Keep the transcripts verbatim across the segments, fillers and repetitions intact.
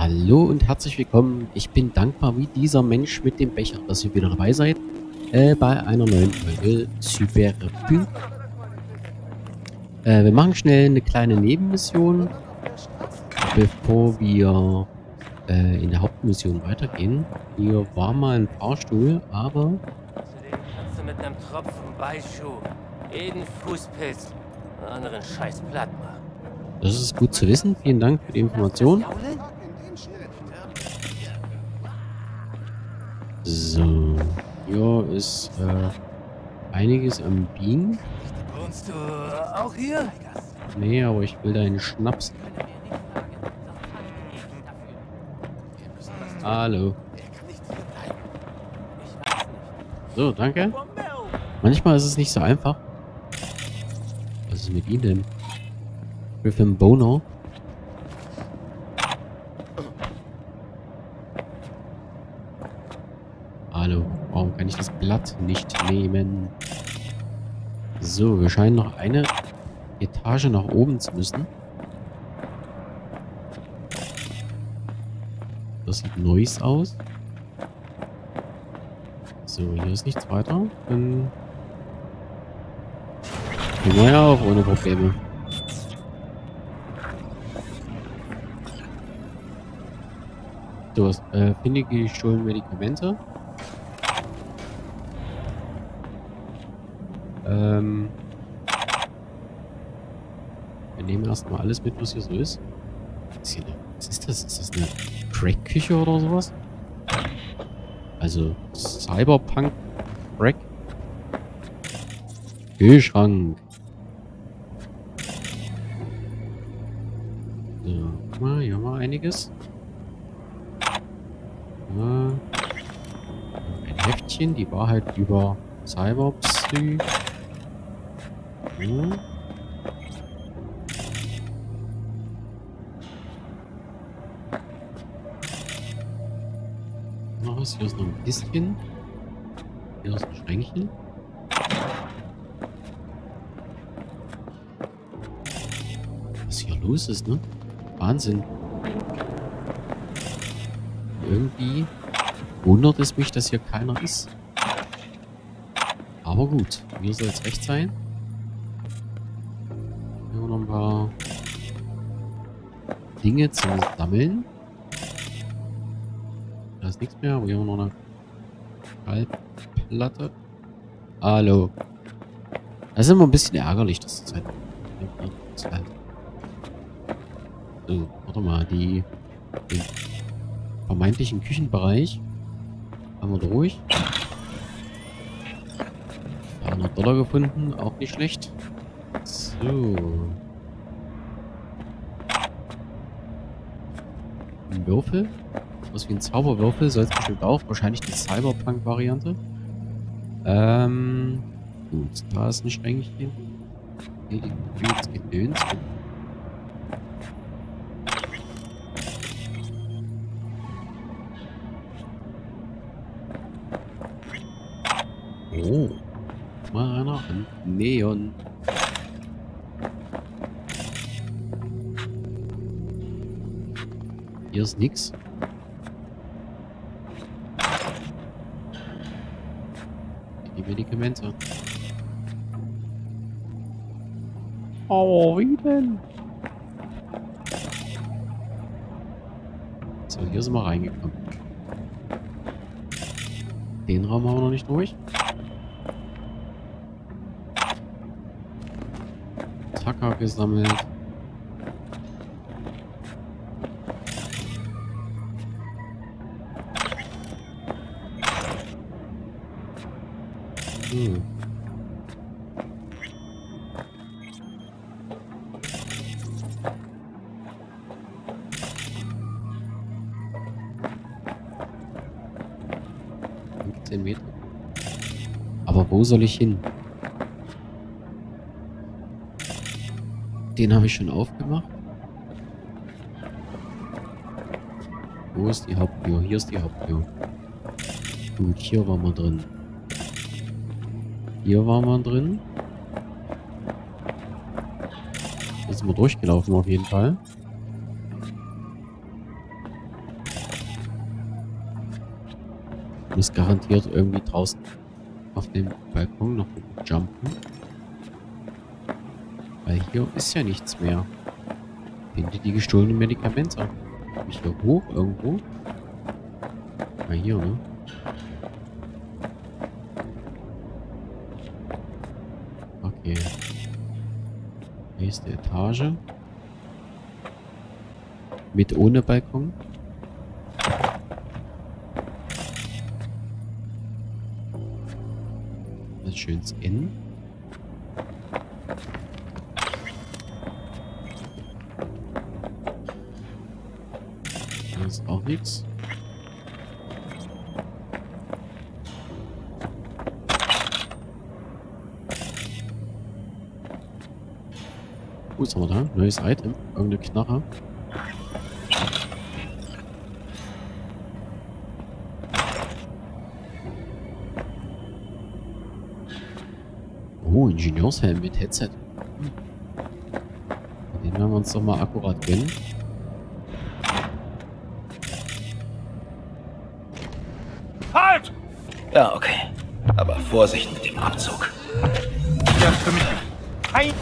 Hallo und herzlich willkommen. Ich bin dankbar wie dieser Mensch mit dem Becher, dass ihr wieder dabei seid äh, bei einer neuen Folge Cyberpunk. Äh, wir machen schnell eine kleine Nebenmission, bevor wir äh, in der Hauptmission weitergehen. Hier war mal ein Fahrstuhl, aber Außerdem kannst du mit einem Tropfen Beischuh jeden Fußpilz und anderen Scheiß platt machen. das ist gut zu wissen. Vielen Dank für die Information. So, hier ist äh, einiges am Bienen. Wohnst du auch hier? Nee, aber ich will deinen Schnaps. Hallo. So, danke. Manchmal ist es nicht so einfach. Was ist mit Ihnen denn? Griffin Boner. Hallo. Warum kann ich das Blatt nicht nehmen? So, wir scheinen noch eine Etage nach oben zu müssen. Das sieht nice aus. So, hier ist nichts weiter. Dann gehen wir ja auch ohne Probleme. So, äh, finde gestohlene Medikamente. Ähm, wir nehmen erstmal alles mit, was hier so ist. Was ist, hier eine, was ist das? Ist das eine Crack-Küche oder sowas? Also Cyberpunk Crack. Kühlschrank. So, guck mal, hier haben wir einiges. Ja. Ein Heftchen, die Wahrheit über Cyberpsy. Ja. Noch was? Hier ist noch ein bisschen. Hier ist ein Schränkchen. Was hier los ist, ne? Wahnsinn. Irgendwie wundert es mich, dass hier keiner ist. Aber gut, mir soll es recht sein. Hier haben wir noch ein paar Dinge zum Sammeln. Da ist nichts mehr, aber hier haben wir noch eine Schallplatte. Hallo. Das ist immer ein bisschen ärgerlich, dass das halt... Das halt so, warte mal, die... Den vermeintlichen Küchenbereich haben wir durch. dreihundert Dollar gefunden, auch nicht schlecht. So. Ein Würfel. Was wie ein Zauberwürfel, soll es bestimmt auch. Wahrscheinlich die Cyberpunk-Variante. Ähm. Gut, da ist ein Schränkchen. Hier liegt Gedöns. Oh. Mal einer an Neon. Hier ist nix. Die Medikamente. Oh, wie denn? So, hier sind wir reingekommen. Den Raum haben wir noch nicht durch. Tacker gesammelt. Hm. fünfzehn Meter. Aber wo soll ich hin? Den habe ich schon aufgemacht. Wo ist die Haupttür? Hier ist die Haupttür. Gut, hier waren wir drin. Hier waren wir drin. Jetzt sind wir durchgelaufen auf jeden Fall. Muss garantiert irgendwie draußen auf dem Balkon noch jumpen. Weil hier ist ja nichts mehr. Finde die gestohlenen Medikamente. Komm ich hier hoch irgendwo? Ah, hier, ne? Okay. Nächste Etage. Mit ohne Balkon. Das ist schön scannen. Da ist auch nichts. Was haben wir da? Neues Item. Irgendeine Knarre. Oh, Ingenieurshelm mit Headset. Hm. Den werden wir uns doch mal akkurat gönnen. Halt! Ja, okay. Aber Vorsicht mit dem Abzug. Der ist für mich kein...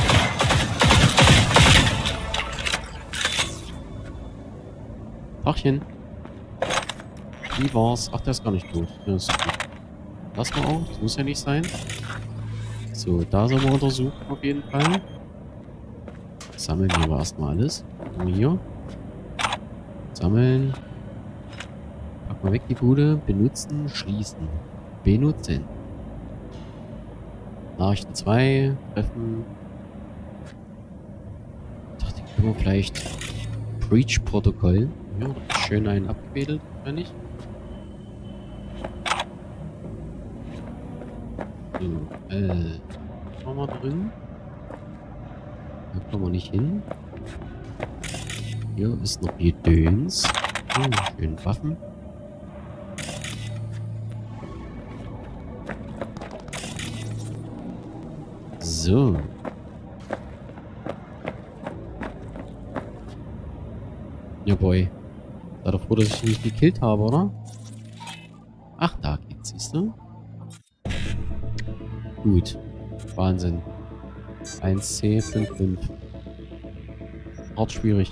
Tachchen. Wie war's? Ach, der ist gar nicht tot. Ja, ist gut. Lass mal auch. Das muss ja nicht sein. So, da sollen wir untersuchen auf jeden Fall. Sammeln hier aber erstmal alles. Hier. Sammeln. Pack mal weg die Bude. Benutzen, schließen. Benutzen. Nachrichten zwei. Treffen. Ich dachte, können wir vielleicht Breach-Protokoll. Ja, schön einen abgewedelt, oder nicht? So, äh, was haben wir drin? Da kommen wir nicht hin. Hier ist noch Gedöns. Hm, schön Waffen. So. Ja, boy. Sei doch froh, dass ich ihn nicht gekillt habe, oder? Ach, da geht's, siehst du? Gut. Wahnsinn. eins C fünf fünf. Hart schwierig.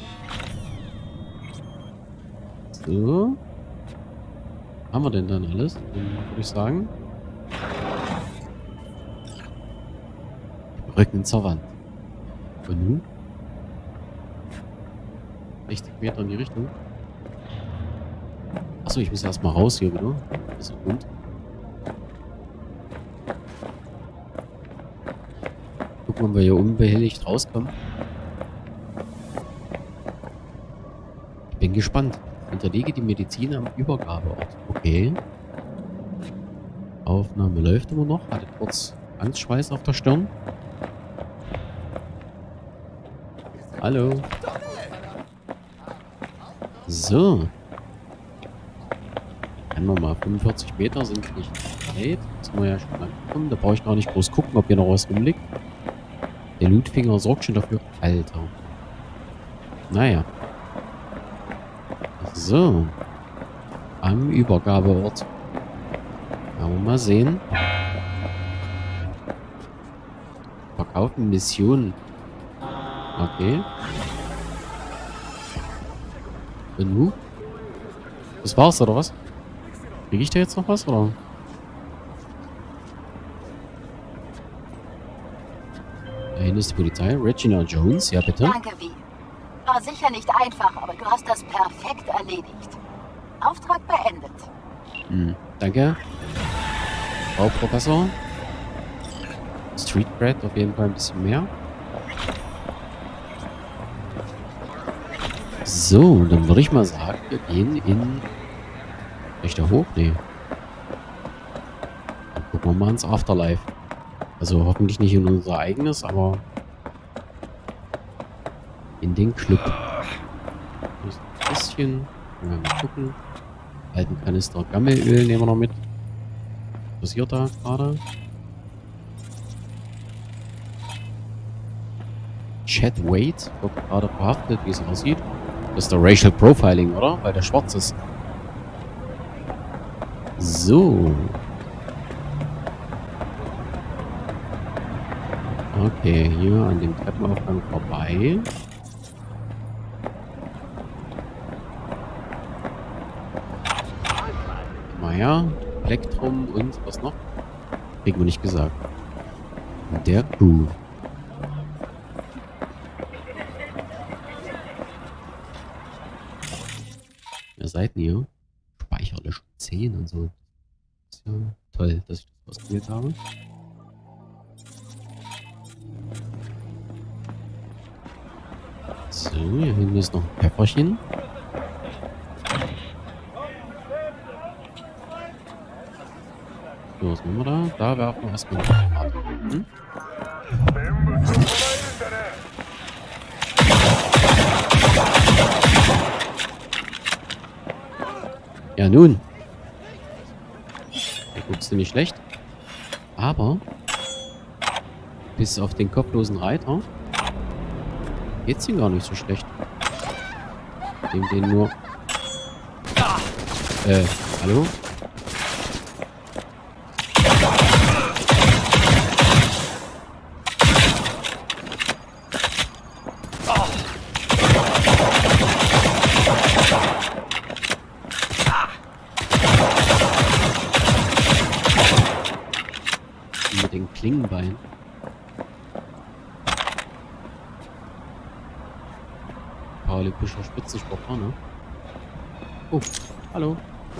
So. Haben wir denn dann alles? Dann würde ich sagen. Rücken zur Wand. Und nun? sechzig Meter in die Richtung. Achso, ich muss erstmal raus hier wieder. Das ist gut. Gucken, ob wir hier unbehelligt rauskommen. Ich bin gespannt. Hinterlege die Medizin am Übergabeort. Okay. Aufnahme läuft immer noch. Hatte kurz Angstschweiß auf der Stirn. Hallo. So. Können wir mal. fünfundvierzig Meter sind nicht weit. Das sind wir ja schon angekommen. Da brauche ich gar nicht groß gucken, ob hier noch was rumliegt. Der Lootfinger sorgt schon dafür. Alter. Naja. So. Am Übergabeort. Wollen wir mal sehen. Verkaufen Missionen. Okay. Und nu? Das war's, oder was? Kriege ich da jetzt noch was, oder? Da hinten ist die Polizei. Regina Jones, ja bitte. Danke, Vi. War sicher nicht einfach, aber du hast das perfekt erledigt. Auftrag beendet. Hm, danke. Frau Professor. Street Bread auf jeden Fall ein bisschen mehr. So, dann würde ich mal sagen, wir gehen in... Echt da hoch? Nee. Dann gucken wir mal ins Afterlife. Also hoffentlich nicht in unser eigenes, aber... in den Club. Hier ist ein bisschen. Können wir mal gucken. Alten Kanister Gammelöl nehmen wir noch mit. Was passiert da gerade? Chad Wade wird gerade verhaftet, wie es aussieht. Das ist der Racial Profiling, oder? Weil der schwarz ist. So. Okay, hier an dem Treppenaufgang vorbei. Naja, Elektrum und was noch? Kriegen wir nicht gesagt. Der Kuh. Wer seid ihr? Speicherlöschung zehn und so. Ist ja toll, dass ich das ausgewählt habe. So, hier hinten ist noch ein Pfefferchen. So, was machen wir da? Da werfen wir erstmal eine Granate. Hm? Ja, nun. Da guckst du nicht schlecht. Aber bis auf den kopflosen Reiter geht's ihm gar nicht so schlecht. Dem den nur... Äh, hallo? Mit den Klingenbeinen. Paralympischer Spitzensportler, ne? Oh, hallo.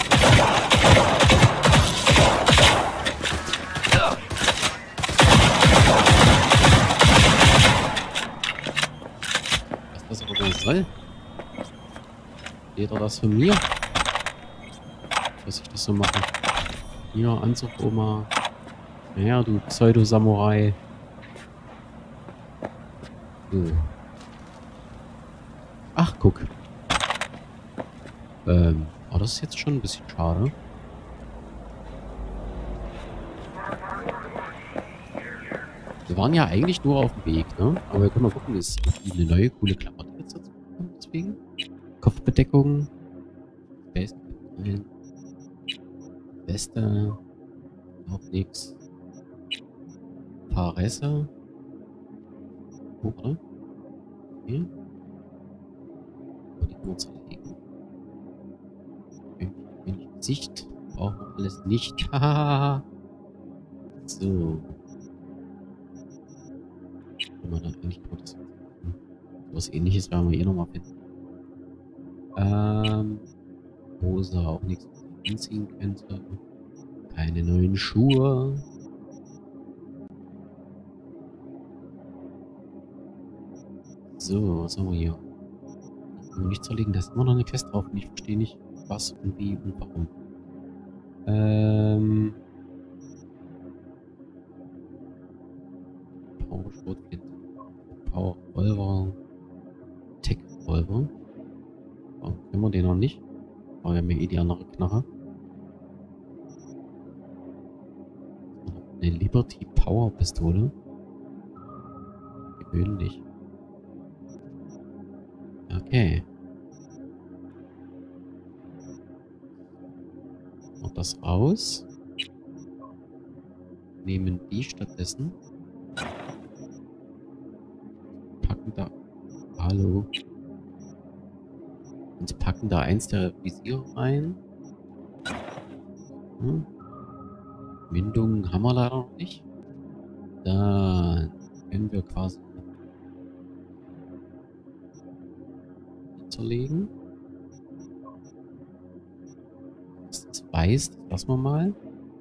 Was das aber wohl soll? Jeder das von mir? Dass ich das so mache. Hier, Anzug, Oma. Naja, du Pseudo-Samurai. So. Ach, guck. Ähm, oh, das ist jetzt schon ein bisschen schade. Wir waren ja eigentlich nur auf dem Weg, ne? Aber wir können mal gucken, ist eine neue coole Klamotte jetzt dazu gekommen, deswegen. Kopfbedeckung. Weste. Weste. Auch nix. Fahrrässe. Oh, oder? Okay. Die können wir zerlegen. Okay. Wenig Gesicht. Brauchen wir alles nicht. Hahaha. So. Wenn man dann eigentlich gut ist. Was ähnliches werden wir eh nochmal finden. Ähm. Hose auch nichts, was ich anziehen könnte. Keine neuen Schuhe. So, was haben wir hier? Können wir nicht zerlegen, da ist immer noch eine Quest drauf und ich verstehe nicht, was und wie und warum. Ähm. Power Schrotflinte. Power Revolver. Tech Revolver. Warum können wir den noch nicht? Aber wir haben ja eh die andere Knarre. Eine Liberty Power Pistole. Gewöhnlich. Okay. Und das raus. Nehmen die stattdessen. Packen da. Hallo. Und packen da eins der Visiere rein. Hm. Windungen haben wir leider noch nicht. Dann können wir quasi zerlegen. Das ist weiß, das lassen wir mal.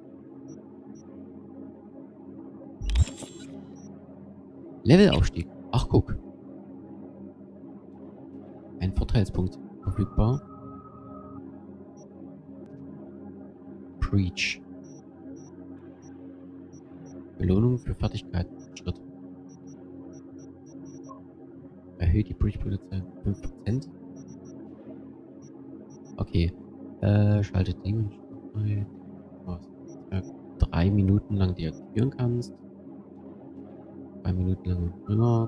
Levelaufstieg. Ach, guck. Ein Vorteilspunkt verfügbar. Preach. Belohnung für Fertigkeiten. Schritt. Erhöht die Breach-Polizei fünf Prozent. Okay. Äh, schaltet Demon ein. Was? Ja, drei Minuten lang deaktivieren kannst. Drei Minuten lang drin.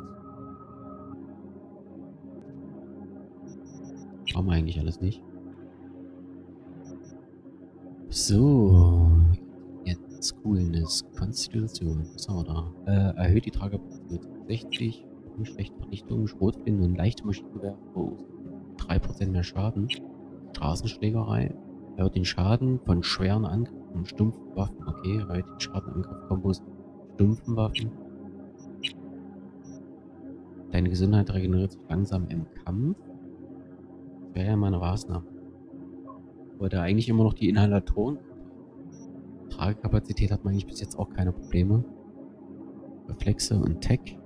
Brauchen wir eigentlich alles nicht. So. Jetzt Coolness. Konstitution. Was haben wir da? Äh, erhöht die Tragbarkeit sechzig. Schlechte Vernichtung, Schrotflinten und leichte Maschinengewehr verursachen drei Prozent mehr Schaden. Straßenschlägerei. Erhöht den Schaden von schweren Angriffen und stumpfen Waffen. Okay, erhöht den Schadenangriff-Kombos stumpfen Waffen. Deine Gesundheit regeneriert sich langsam im Kampf. Das wäre ja mal eine Maßnahme. Aber da eigentlich immer noch die Inhalatoren. Tragekapazität hat man eigentlich bis jetzt auch keine Probleme. Reflexe und Tech.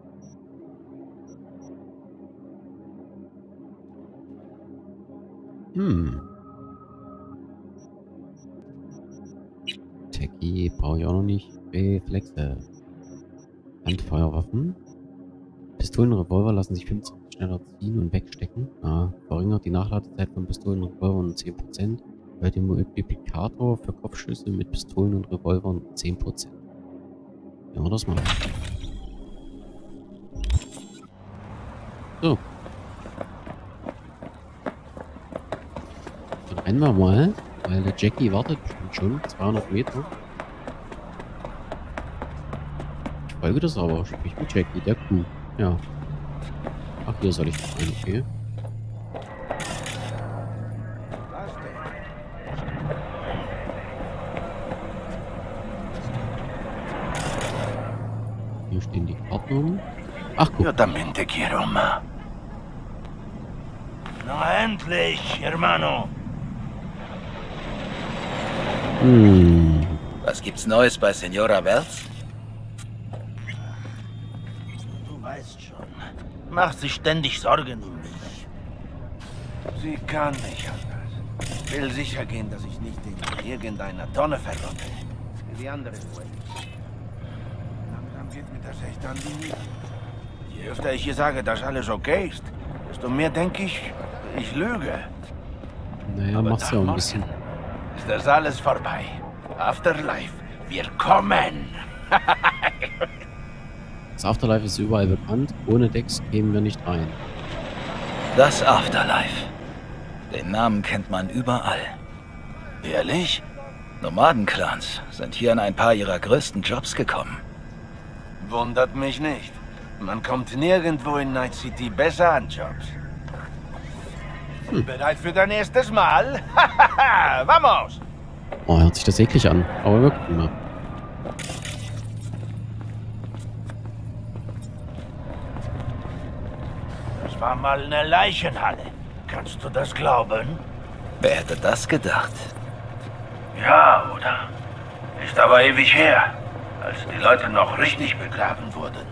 Hm. Techie brauche ich auch noch nicht. Reflexe. Handfeuerwaffen. Pistolen und Revolver lassen sich fünfundzwanzig schneller ziehen und wegstecken. Ah, verringert die Nachladezeit von Pistolen und Revolvern um zehn Prozent. Bei dem Multiplikator für Kopfschüsse mit Pistolen und Revolvern um zehn Prozent. Ja, das mal. So. Dann rennen wir mal, weil der Jackie wartet bestimmt schon. zweihundert Meter. Ich folge das aber. Sprich mit Jackie, der Kuh. Ja. Ach, hier soll ich rein, okay. Hier stehen die Ordnungen. Ach, guck. Yo también te quiero, ma. Na endlich, hermano. Hm. Was gibt's Neues bei Senora Wells? Du weißt schon. Macht sich ständig Sorgen um mich. Sie kann nicht anders. Will sicher gehen, dass ich nicht in irgendeiner Tonne verrotte. Wie die anderen Welt. Langsam geht mir das echt an die Nieren. Je öfter ich ihr sage, dass alles okay ist, desto mehr denke ich, ich lüge. Naja, mach's ja auch ein bisschen. Ist das alles vorbei? Afterlife, wir kommen! Das Afterlife ist überall bekannt. Ohne Dex kämen wir nicht rein. Das Afterlife. Den Namen kennt man überall. Ehrlich? Nomadenclans sind hier an ein paar ihrer größten Jobs gekommen. Wundert mich nicht. Man kommt nirgendwo in Night City besser an Jobs. Hm. Bereit für dein erstes Mal? Hahaha, vamos! Oh, hört sich das eklig an. Aber wir gucken mal. Das war mal eine Leichenhalle. Kannst du das glauben? Wer hätte das gedacht? Ja, oder? Ist aber ewig her, als die Leute noch richtig begraben wurden.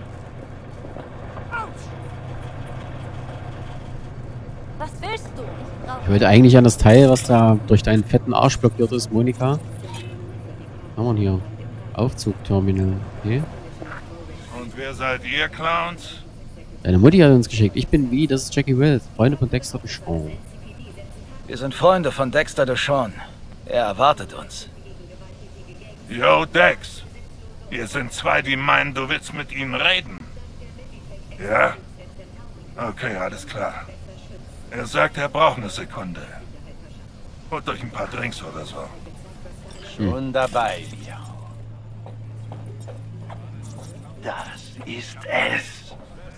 Was willst du? Ich wollte eigentlich an das Teil, was da durch deinen fetten Arsch blockiert ist, Monika. Was haben wir hier? Aufzugterminal. Okay. Und wer seid ihr, Clowns? Deine Mutti hat uns geschickt. Ich bin wie, das ist Jackie Wells, Freunde von Dexter Deshawn. Wir sind Freunde von Dexter Deshawn. Er erwartet uns. Yo, Dex. Ihr sind zwei, die meinen, du willst mit ihnen reden. Ja? Okay, alles klar. Er sagt, er braucht eine Sekunde. Holt euch ein paar Drinks oder so. Schon dabei, Leo. Das ist es.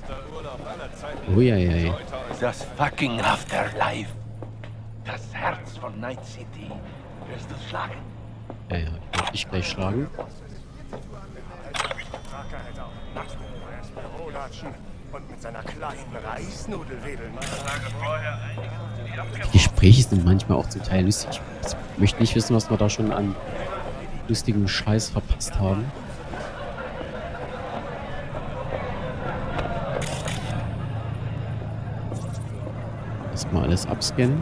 Uiuiui. Das fucking Afterlife. Das Herz von Night City. Wirst du es schlagen? Ja, ja, ich werde dich gleich schlagen. Und mit seiner kleinen Reisnudel wedeln. Die Gespräche sind manchmal auch zum Teil lustig. Ich möchte nicht wissen, was wir da schon an lustigen Scheiß verpasst haben. Erstmal alles abscannen.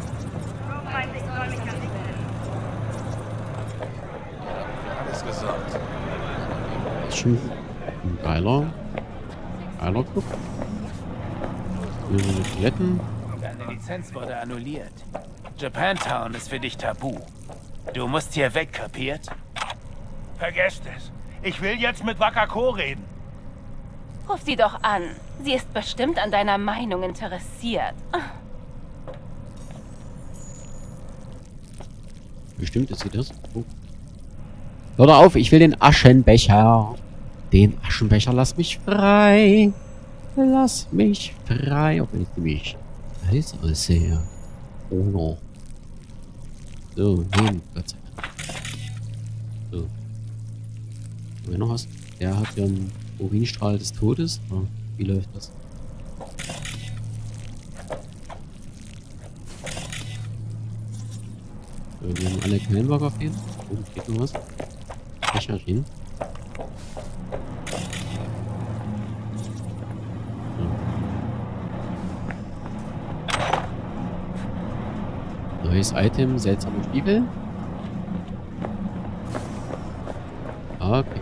Alles gesagt. Das ist schon ein geiler, geiler Club. Hier sind die Toiletten. Deine Lizenz wurde annulliert. Japantown ist für dich tabu. Du musst hier weg, kapiert? Vergesst es. Ich will jetzt mit Wakako reden. Ruf sie doch an. Sie ist bestimmt an deiner Meinung interessiert. Bestimmt ist sie das. Oh. Hör doch auf, ich will den Aschenbecher. Den Aschenbecher, lass mich frei. Lass mich frei. Auch wenn ich nämlich heiß aussehe. Oh no. So, nehmen, Gott sei Dank. So. Wer noch was? Der hat ja einen Urinstrahl des Todes. Oh, wie läuft das? So, wir haben alle keinen Bock auf ihn. Oh, geht noch was? Becherin. Neues Item, seltsamer Spiegel. Okay.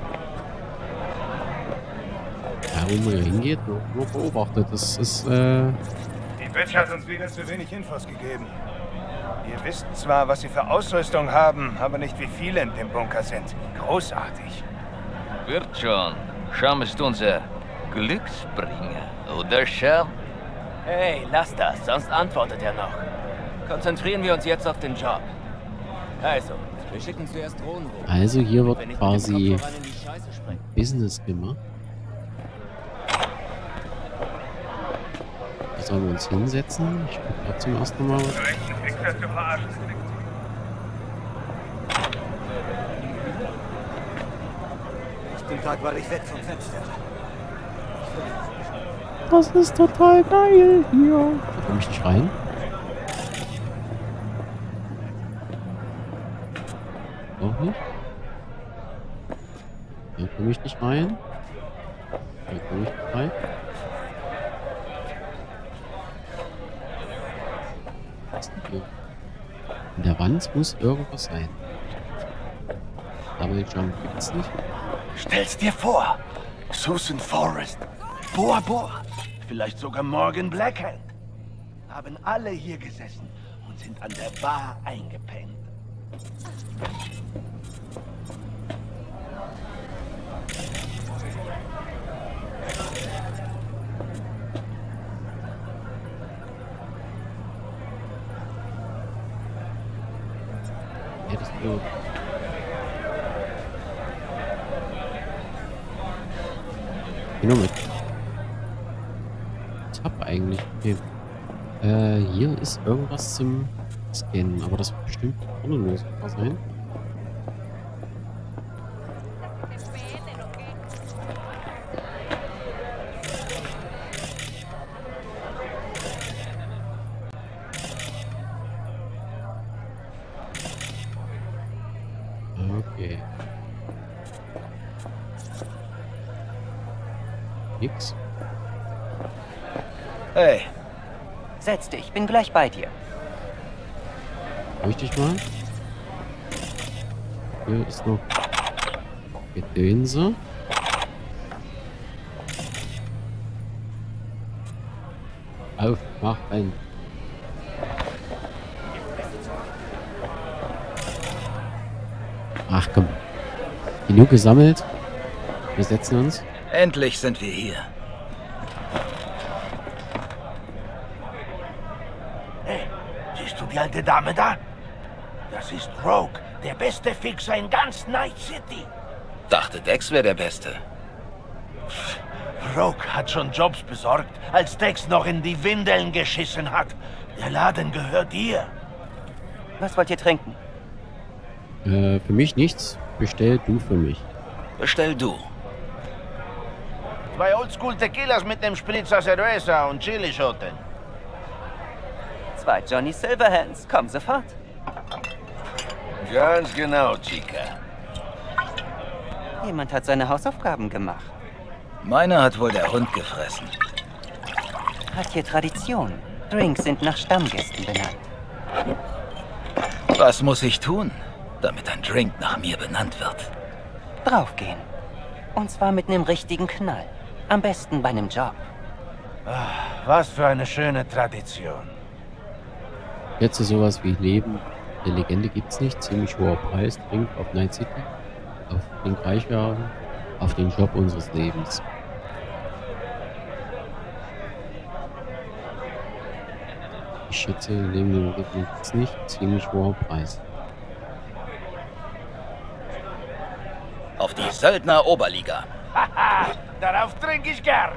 Ja, wo man hier hingeht, nur, nur beobachtet. Das ist, äh... Die Bitch hat uns wieder zu wenig Infos gegeben. Wir wissen zwar, was sie für Ausrüstung haben, aber nicht, wie viele in dem Bunker sind. Großartig. Wird schon. Sham ist unser Glücksbringer, oder Sham? Hey, lass das, sonst antwortet er noch. Konzentrieren wir uns jetzt auf den Job. Also, wir schicken zuerst Drohnen hoch. Also hier wird quasi Business gemacht. Da sollen wir uns hinsetzen. Ich gucke gerade zum ersten Mal. Ich bin gerade weil ich weg vom Fenster. Das ist total geil hier. Da komme ich nicht rein. Auch nicht. Da komme ich nicht rein. Da komme ich nicht rein. Was ist denn hier? In der Wand muss irgendwas sein. Double Jump gibt's nicht. Stell's dir vor. Susan Forrest, Boa Boa, vielleicht sogar Morgan Blackhand. Haben alle hier gesessen und sind an der Bar eingepennt. Ja, das ist so. Genau mit. Ich hab eigentlich. Okay. Äh, hier ist irgendwas zum Scannen, aber das wird bestimmt ohne sein. Okay. Nix. Hey. Setz dich, bin gleich bei dir. Ruhig dich mal. Hier ist noch Gedönse. Auf, mach ein. Ach komm. Genug gesammelt. Wir setzen uns. Endlich sind wir hier. Hey, siehst du die alte Dame da? Das ist Rogue, der beste Fixer in ganz Night City. Dachte, Dex wäre der Beste. Rogue hat schon Jobs besorgt, als Dex noch in die Windeln geschissen hat. Der Laden gehört ihr. Was wollt ihr trinken? Äh, für mich nichts. Bestell du für mich. Bestell du. Zwei Oldschool Tequilas mit dem Spritzer Cerveza und Chilischoten. Zwei Johnny Silverhands. Komm sofort. Ganz genau, Chica. Jemand hat seine Hausaufgaben gemacht. Meiner hat wohl der Hund gefressen. Hat hier Tradition. Drinks sind nach Stammgästen benannt. Was muss ich tun, damit ein Drink nach mir benannt wird? Draufgehen. Und zwar mit einem richtigen Knall. Am besten bei einem Job. Ach, was für eine schöne Tradition. Jetzt ist sowas wie Leben der Legende gibt's nicht. Ziemlich hoher Preis. Drink auf Night City. Auf den Reichwerden. Auf den Job unseres Lebens. Ich schätze, Leben der Legende gibt's nicht. Ziemlich hoher Preis. Auf die Söldner-Oberliga. Haha, darauf trinke ich gern.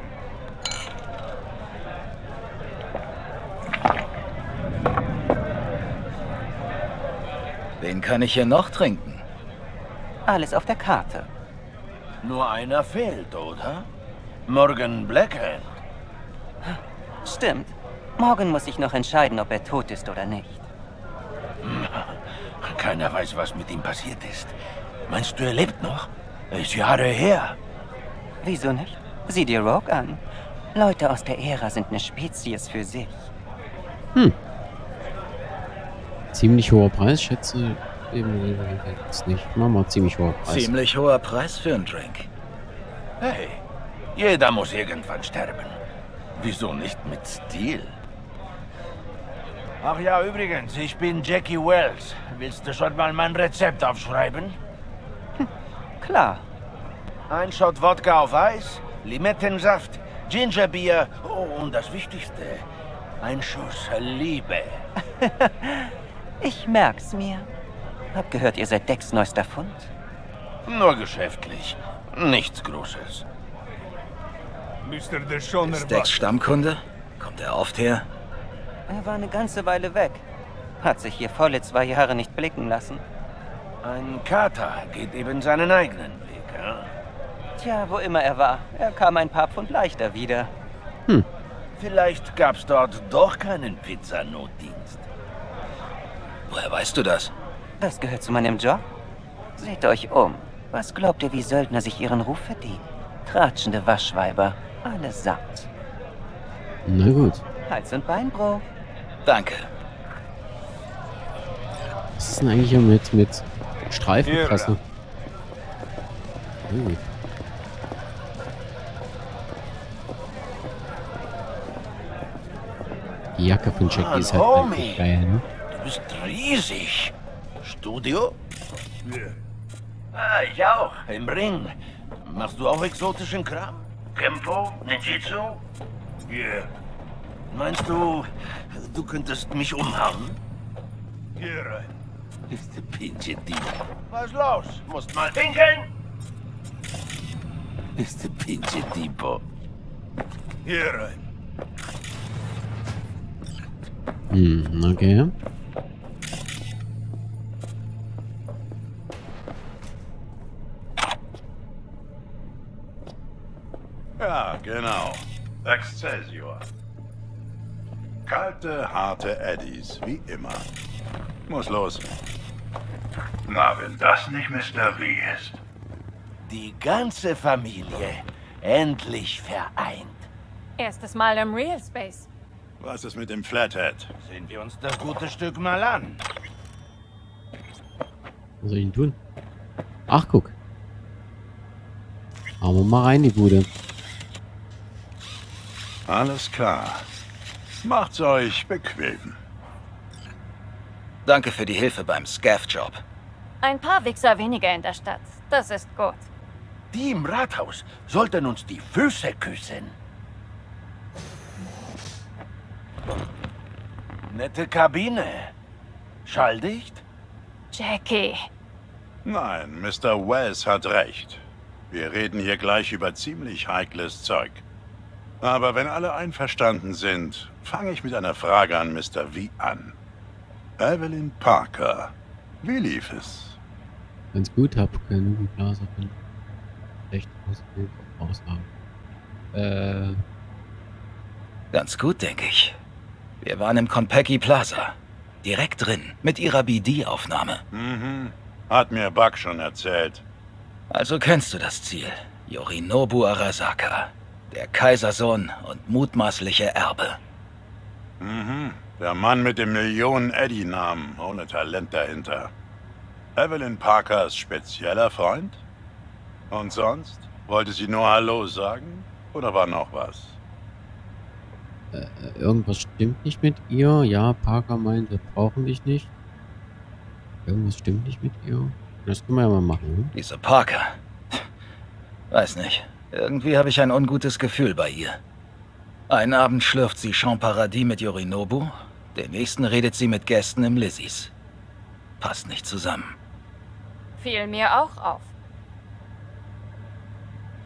Wen kann ich hier noch trinken? Alles auf der Karte. Nur einer fehlt, oder? Morgan Blackhand. Stimmt. Morgan muss sich noch entscheiden, ob er tot ist oder nicht. Keiner weiß, was mit ihm passiert ist. Meinst du, er lebt noch? Ist Jahre her. Wieso nicht? Sieh dir Rogue an. Leute aus der Ära sind eine Spezies für sich. Hm. Ziemlich hoher Preis, schätze eben jetzt nicht. Machen wir ziemlich hoher Preis. Ziemlich hoher Preis für einen Drink. Hey, jeder muss irgendwann sterben. Wieso nicht mit Stil? Ach ja, übrigens, ich bin Jackie Wells. Willst du schon mal mein Rezept aufschreiben? Hm, klar. Ein Shot Wodka auf Eis, Limettensaft, Gingerbier oh, und das Wichtigste, ein Schuss Liebe. Ich merk's mir. Hab gehört, ihr seid Decks neuester Fund? Nur geschäftlich. Nichts Großes. Mister Deshoner Ist Decks Stammkunde? Kommt er oft her? Er war eine ganze Weile weg. Hat sich hier volle zwei Jahre nicht blicken lassen. Ein Kater geht eben seinen eigenen Weg, ja? Tja, wo immer er war. Er kam ein paar Pfund leichter wieder. Hm. Vielleicht gab's dort doch keinen Pizzanotdienst. Woher weißt du das? Das gehört zu meinem Job. Seht euch um. Was glaubt ihr, wie Söldner sich ihren Ruf verdienen? Tratschende Waschweiber. Allesamt. Na gut. Hals- und Beinbruch. Danke. Was ist denn eigentlich hier mit, mit Streifenpresse? Oh. Die Jacke von Jackie Mann, ist halt Homie. einfach geil, ne? Du bist riesig. Studio? Ja. Ah, ich auch. Im Ring. Machst du auch exotischen Kram? Kempo? Ninjitsu? Ja. Yeah. Meinst du, du könntest mich umhauen? Hier rein. Ist der pinche Dieb. Was los? Musst mal pinkeln? Ist der pinche Tipo. Hier rein. Hm, okay. Ja, genau. Excelsior. Kalte, harte Eddies, wie immer. Muss los. Na, wenn das nicht Mister V ist. Die ganze Familie endlich vereint. Erstes Mal im Real Space. Was ist mit dem Flathead? Sehen wir uns das gute Stück mal an. Was soll ich denn tun? Ach, guck. Hauen wir mal rein, die Bude. Alles klar. Macht's euch bequem. Danke für die Hilfe beim Scav-Job. Ein paar Wichser weniger in der Stadt. Das ist gut. Die im Rathaus sollten uns die Füße küssen. Nette Kabine. Schalldicht? Jackie. Nein, Mister Wells hat recht. Wir reden hier gleich über ziemlich heikles Zeug. Aber wenn alle einverstanden sind, fange ich mit einer Frage an Mister V an. Evelyn Parker, wie lief es? Ganz gut, hab genügend Blaser von recht positiv Aussagen. Äh. Ganz gut, denke ich. Wir waren im Konpeki Plaza. Direkt drin, mit ihrer B D-Aufnahme. Mhm, hat mir Buck schon erzählt. Also kennst du das Ziel. Yorinobu Arasaka. Der Kaisersohn und mutmaßliche Erbe. Mhm, der Mann mit dem Millionen-Eddie-Namen, ohne Talent dahinter. Evelyn Parkers spezieller Freund? Und sonst? Wollte sie nur Hallo sagen? Oder war noch was? Äh, irgendwas stimmt nicht mit ihr. Ja, Parker meint, wir brauchen dich nicht. Irgendwas stimmt nicht mit ihr. Das können wir ja mal machen. Hm? Diese Parker. Weiß nicht. Irgendwie habe ich ein ungutes Gefühl bei ihr. Einen Abend schlürft sie Champ Paradis mit Yorinobu, den nächsten redet sie mit Gästen im Lizzys. Passt nicht zusammen. Fiel mir auch auf.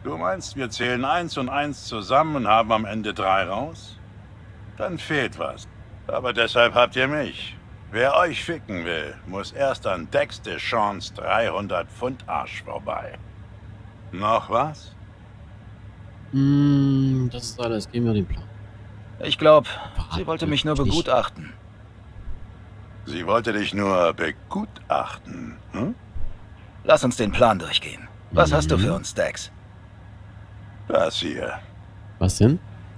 Du meinst, wir zählen eins und eins zusammen und haben am Ende drei raus? Dann fehlt was. Aber deshalb habt ihr mich. Wer euch ficken will, muss erst an Dex Deschamps dreihundert Pfund Arsch vorbei. Noch was? Mm, das ist alles. Gehen wir den Plan. Ich glaube, sie wollte mich nur begutachten. Sie wollte dich nur begutachten, hm? Lass uns den Plan durchgehen. Was mhm. hast du für uns, Dex? Das hier. Was denn?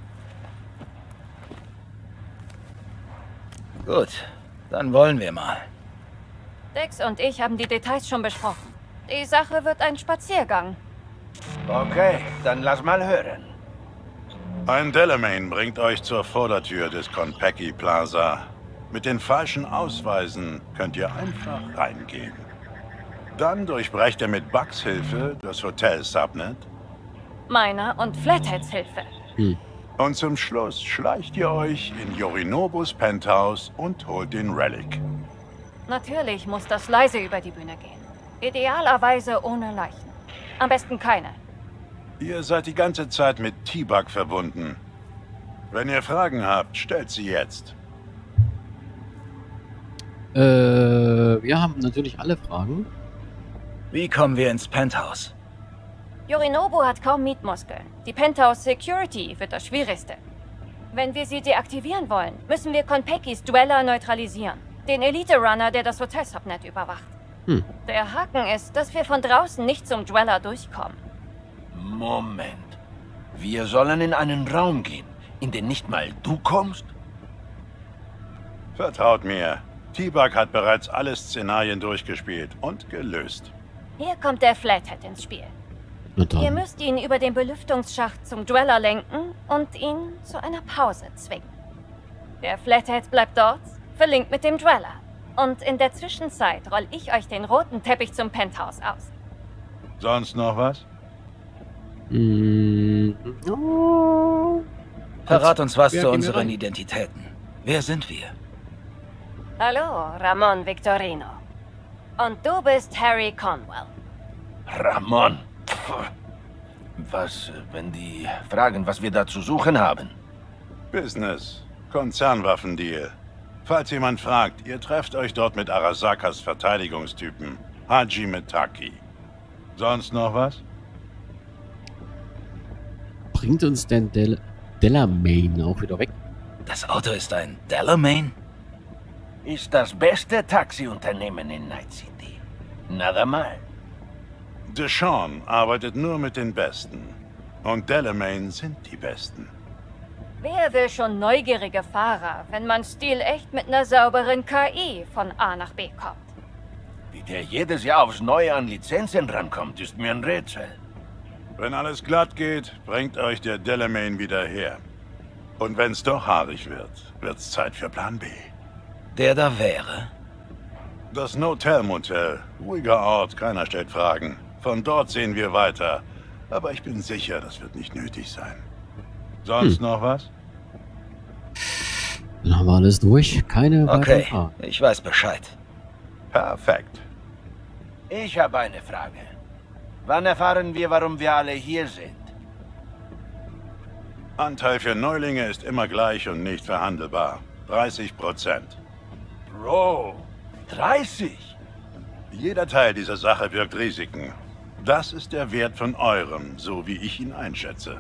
Gut, dann wollen wir mal. Dex und ich haben die Details schon besprochen. Die Sache wird ein Spaziergang. Okay, dann lass mal hören. Ein Delamain bringt euch zur Vordertür des Konpeki Plaza. Mit den falschen Ausweisen könnt ihr einfach reingehen. Dann durchbrecht er mit Bugs Hilfe das Hotel Subnet. Meiner und Flatheads Hilfe. Hm. Und zum Schluss schleicht ihr euch in Yorinobus Penthouse und holt den Relic. Natürlich muss das leise über die Bühne gehen. Idealerweise ohne Leichen. Am besten keine. Ihr seid die ganze Zeit mit T-Bug verbunden. Wenn ihr Fragen habt, stellt sie jetzt. Äh, wir haben natürlich alle Fragen. Wie kommen wir ins Penthouse? Yorinobu hat kaum Mietmuskeln. Die Penthouse Security wird das Schwierigste. Wenn wir sie deaktivieren wollen, müssen wir Konpekis Dweller neutralisieren. Den Elite-Runner, der das Hotel Subnet überwacht. Hm. Der Haken ist, dass wir von draußen nicht zum Dweller durchkommen. Moment. Wir sollen in einen Raum gehen, in den nicht mal du kommst? Vertraut mir. T-Bug hat bereits alle Szenarien durchgespielt und gelöst. Hier kommt der Flathead ins Spiel. Ihr müsst ihn über den Belüftungsschacht zum Dweller lenken und ihn zu einer Pause zwingen. Der Flathead bleibt dort, verlinkt mit dem Dweller. Und in der Zwischenzeit roll ich euch den roten Teppich zum Penthouse aus. Sonst noch was? Mhm. Oh. Verrat uns was Wer zu gehen wir unseren rein? Identitäten. Wer sind wir? Hallo, Ramon Victorino. Und du bist Harry Conwell. Ramon. Pff. Was, wenn die fragen, was wir da zu suchen haben? Business. Konzernwaffendeal. Falls jemand fragt, ihr trefft euch dort mit Arasakas Verteidigungstypen. Haji Mitaki. Sonst noch was? Bringt uns denn Del Delamain auch wieder weg? Das Auto ist ein Delamain? Ist das beste Taxiunternehmen in Night City. Nada mal. Deschamps arbeitet nur mit den Besten. Und Delamain sind die Besten. Wer will schon neugierige Fahrer, wenn man stilecht mit einer sauberen K I von A nach B kommt? Wie der jedes Jahr aufs Neue an Lizenzen rankommt, ist mir ein Rätsel. Wenn alles glatt geht, bringt euch der Delamain wieder her. Und wenn's doch haarig wird, wird's Zeit für Plan B. Der da wäre? Das Notel Motel. Ruhiger Ort, keiner stellt Fragen. Von dort sehen wir weiter. Aber ich bin sicher, das wird nicht nötig sein. Sonst hm. noch was? Dann haben wir alles durch. Keine weiteren Okay, Fragen. ich weiß Bescheid. Perfekt. Ich habe eine Frage. Wann erfahren wir, warum wir alle hier sind? Anteil für Neulinge ist immer gleich und nicht verhandelbar. dreißig Prozent. Bro, dreißig? Jeder Teil dieser Sache birgt Risiken. Das ist der Wert von eurem, so wie ich ihn einschätze.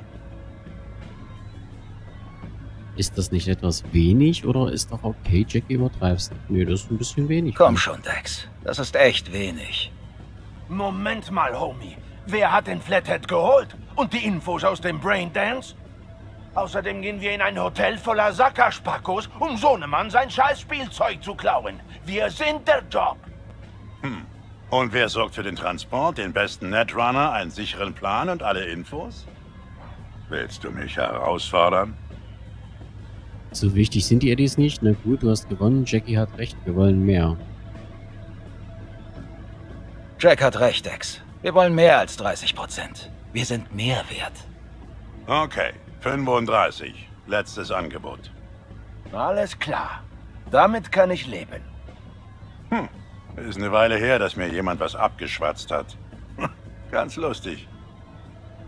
Ist das nicht etwas wenig oder ist doch okay, Jackie, übertreibst? Nö, das ist ein bisschen wenig. Komm schon, Dex. Das ist echt wenig. Moment mal, Homie. Wer hat den Flathead geholt? Und die Infos aus dem Braindance? Außerdem gehen wir in ein Hotel voller Sackerspackos, um Sohnemann sein scheiß Spielzeug zu klauen. Wir sind der Job. Hm. Und wer sorgt für den Transport, den besten Netrunner, einen sicheren Plan und alle Infos? Willst du mich herausfordern? So wichtig sind die Eddies nicht. Na gut, du hast gewonnen. Jackie hat recht. Wir wollen mehr. Jack hat recht, Dex. Wir wollen mehr als dreißig Prozent. Wir sind mehr wert. Okay, fünfunddreißig. Letztes Angebot. Alles klar. Damit kann ich leben. Hm, ist eine Weile her, dass mir jemand was abgeschwatzt hat. Ganz lustig.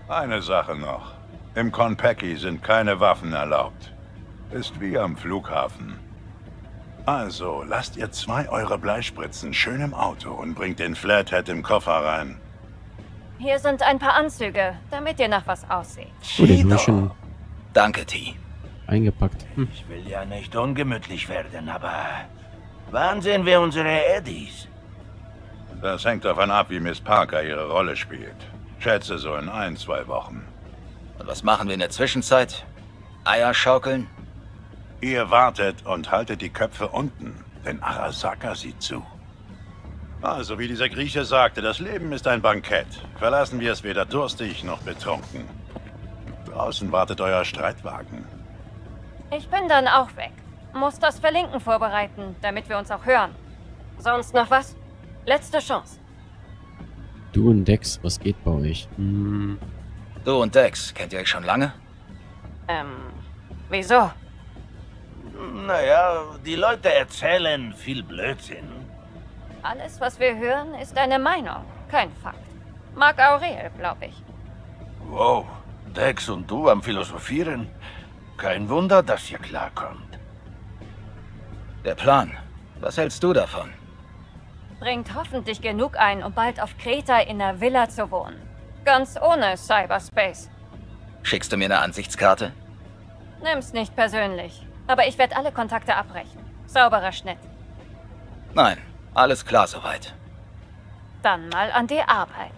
Eine Sache noch. Im Konpeki sind keine Waffen erlaubt. Ist wie am Flughafen. Also, lasst ihr zwei eure Bleispritzen schön im Auto und bringt den Flathead im Koffer rein. Hier sind ein paar Anzüge, damit ihr nach was aussieht. Oh, den haben schon Danke, T. eingepackt. Hm. Ich will ja nicht ungemütlich werden, aber wann sehen wir unsere Eddies? Das hängt davon ab, wie Miss Parker ihre Rolle spielt. Schätze so in ein, zwei Wochen. Und was machen wir in der Zwischenzeit? Eier schaukeln? Ihr wartet und haltet die Köpfe unten, denn Arasaka sieht zu. Also, wie dieser Grieche sagte, das Leben ist ein Bankett. Verlassen wir es weder durstig noch betrunken. Draußen wartet euer Streitwagen. Ich bin dann auch weg. Muss das Verlinken vorbereiten, damit wir uns auch hören. Sonst noch was? Letzte Chance. Du und Dex, was geht bei euch? Hm. Du und Dex, kennt ihr euch schon lange? Ähm, wieso? Naja, die Leute erzählen viel Blödsinn. Alles, was wir hören, ist eine Meinung, kein Fakt. Marc Aurel, glaube ich. Wow, Dex und du am Philosophieren. Kein Wunder, dass ihr klarkommt. Der Plan. Was hältst du davon? Bringt hoffentlich genug ein, um bald auf Kreta in einer Villa zu wohnen. Ganz ohne Cyberspace. Schickst du mir eine Ansichtskarte? Nimm's nicht persönlich, aber ich werde alle Kontakte abbrechen. Sauberer Schnitt. Nein, alles klar soweit. Dann mal an die Arbeit.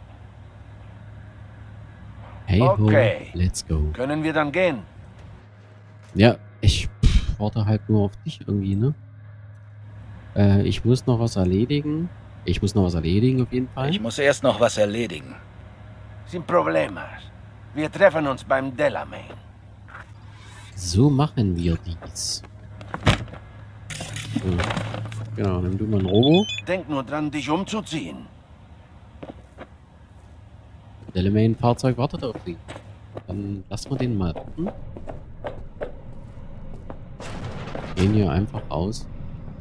Hey Okay. ho, let's go. Können wir dann gehen? Ja, ich pff, warte halt nur auf dich irgendwie, ne? Äh, ich muss noch was erledigen. Ich muss noch was erledigen auf jeden Fall. Ich muss erst noch was erledigen. Sin problemas. Wir treffen uns beim Delamain. So machen wir dies. So. Genau, nimm du mal ein Robo. Denk nur dran, dich umzuziehen. Delamain-Fahrzeug wartet auf dich. Dann lassen wir den mal gucken. Gehen hier einfach raus.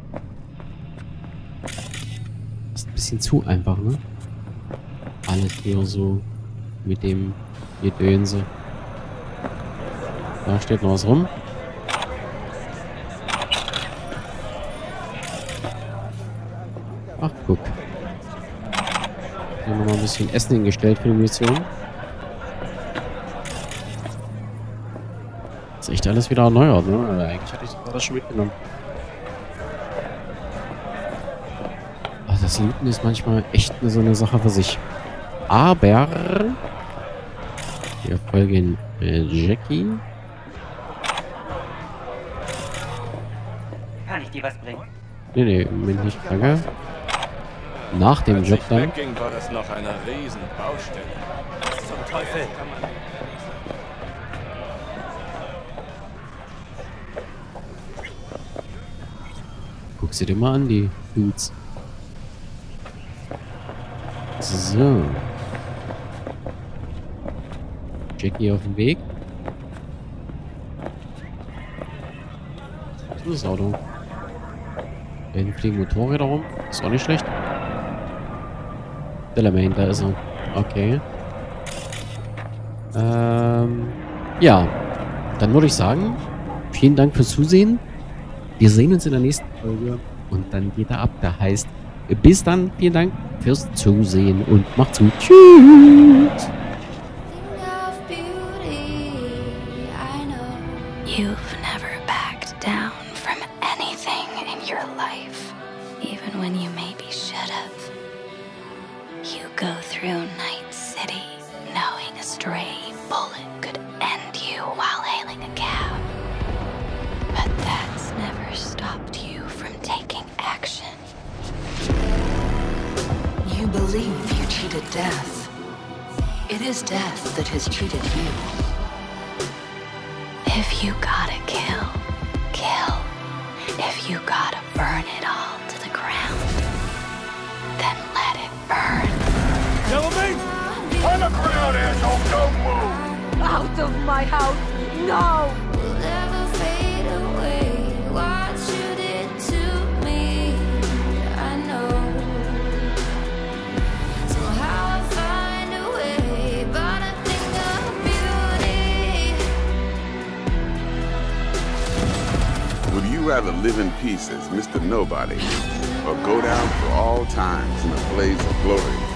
Das ist ein bisschen zu einfach, ne? Alles hier so mit dem Gedönse. Da steht noch was rum. Ach, guck. Hier haben wir noch ein bisschen Essen hingestellt für die Mission. Ist echt alles wieder erneuert, ne? Also eigentlich hatte ich das schon mitgenommen. Also das Looten ist manchmal echt so eine Sache für sich. Aber wir folgen äh, Jackie. Kann ich dir was bringen? Nee, nee, Moment nicht, danke. Nach dem Job dann. Wegging, war das noch eine riesen Baustelle. Zum Teufel. Guck sie dir mal an, die Dudes. So. Jackie auf dem Weg. So ist das Auto. Da hinten fliegen Motorräder rum. Ist auch nicht schlecht. Delamain, da ist er. Okay. Ähm, ja. Dann würde ich sagen, vielen Dank fürs Zusehen. Wir sehen uns in der nächsten Folge. Und dann geht er ab. Da heißt, bis dann. Vielen Dank fürs Zusehen und macht's gut. Tschüss. You've never backed down from anything in your life, even when you maybe should have. You go through Night City knowing a stray bullet could end you while hailing a cab. But that's never stopped you from taking action. You believe you cheated death. It is death that has cheated you. If you gotta kill, kill. If you gotta burn it all to the ground, then let it burn. Delamain! On the ground, asshole! Don't move! Out of my house! No! Somehow I find a way, but I think rather live in peace as Mister Nobody, or go down for all times in a blaze of glory